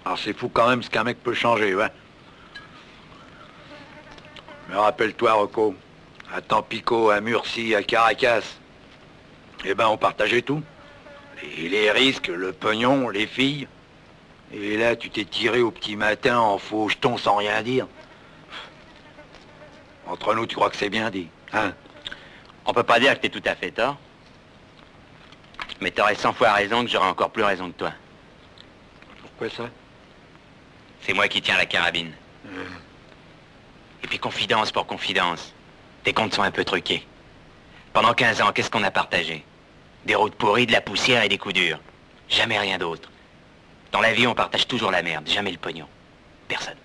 Alors c'est fou quand même ce qu'un mec peut changer, ouais. Mais rappelle-toi, Rocco, à Tampico, à Murcie, à Caracas, eh ben on partageait tout. Et les risques, le pognon, les filles. Et là, tu t'es tiré au petit matin en faux jeton sans rien dire. Entre nous, tu crois que c'est bien dit, hein? On peut pas dire que t'es tout à fait tort. Mais t'aurais 100 fois raison que j'aurais encore plus raison que toi. Pourquoi ça? C'est moi qui tiens la carabine. Et puis confidence pour confidence, tes comptes sont un peu truqués. Pendant 15 ans, qu'est-ce qu'on a partagé? Des routes pourries, de la poussière et des coups durs. Jamais rien d'autre. Dans la vie, on partage toujours la merde, jamais le pognon. Personne.